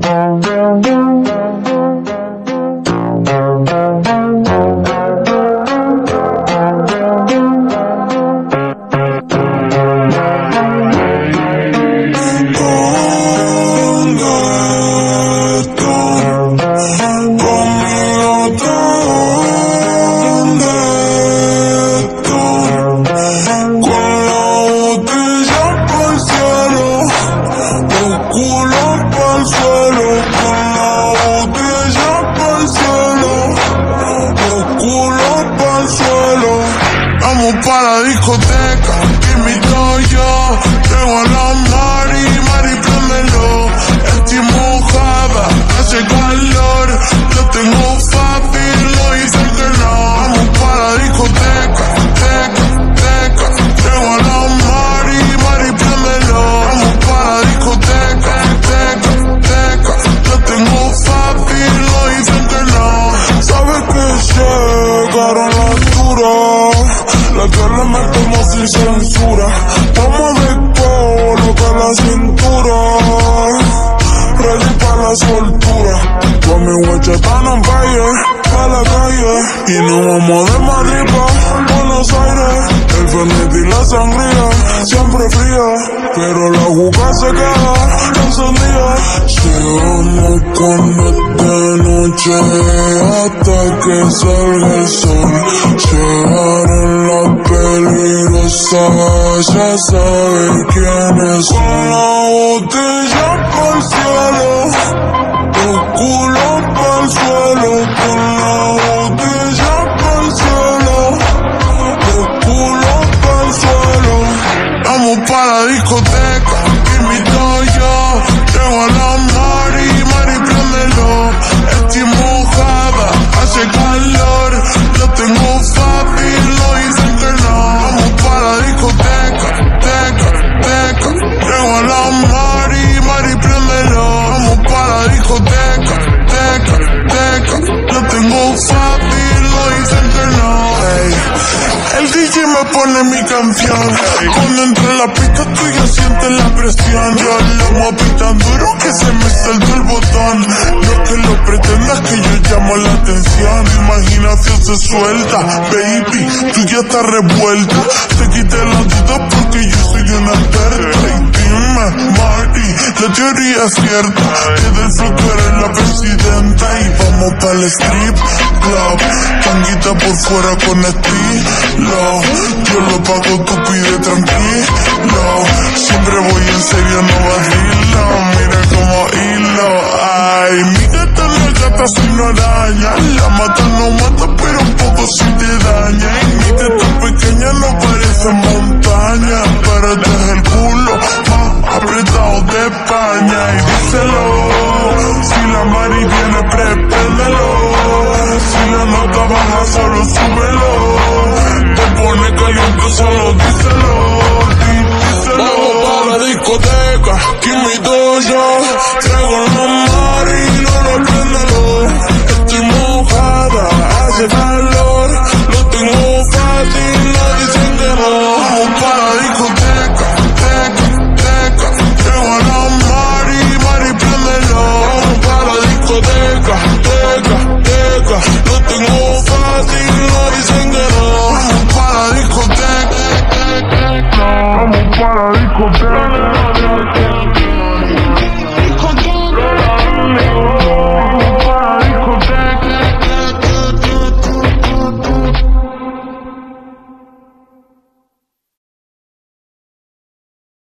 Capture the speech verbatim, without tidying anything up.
Pa' la discoteca, invito yo, llego a la Mari, Mari, préndelo. Estoy mojada, hace calor, yo tengo fácil, no dicen que no. Vamos pa' la discoteca, teca, teca, llego a la Mari, Mari, préndelo. Vamos pa' la discoteca, teca, teca, yo tengo fácil, no dicen que no. Sabes que llegaron las duras, la que le metemos sin censura. Vamos de colo a la cintura, ready pa' la soltura. Con mi guacha tan en calle, pa' la calle. Y nos vamos de Madrid pa' Buenos Aires. El Fernet y la sangría, siempre fría, pero la juca se queda encendida. Llegamos con esta noche hasta que salga el sol. Llegaron las peligrosas, ya saben quiénes son. Con la botella pa'l cielo, los culos pa'l suelo. Con la botella pa'l cielo, los culos pa'l suelo. Vamos pa' la discoteca, invito yo, llego a la Mari, Mari, préndelo. Estoy mojada, hace calor, yo tengo fácil, no dicen que no. Vamos pa' la discoteca, teca, teca, llego a la Mari, Mari, préndelo. Vamos pa' la discoteca, teca, teca, yo tengo fácil, no dicen que no. Hey. El D J me pone mi canción, cuando entro en la pista tú ya sientes la presión. Yo lo moví tan duro que se me saltó el botón. No que lo pretendas que yo llamo la atención. Tu imaginación se suelta, baby, tú ya estás revuelta. Te quité la duda porque yo soy una experta. Y dime, Marty, la teoría es cierta, que del flow tú eres la presidenta. Y vamos pa'l strip club, tanguita por fuera con estilo. Yo lo pago, tú pide tranquilo. Siempre voy en serio, no vacilo. Mira como hilo. Ay, mi gata no es gata, sin araña. La mata no mata, pero un poco sí te daña. Y mi teta pequeña no parece montaña, pero este es el culo más apretado de España. Y díselo, si la Mari viene, prepéndelo. Si la nota baja, solo súbelo. Te pone caliente, solo díselo, díselo. Vamos pa' la discoteca.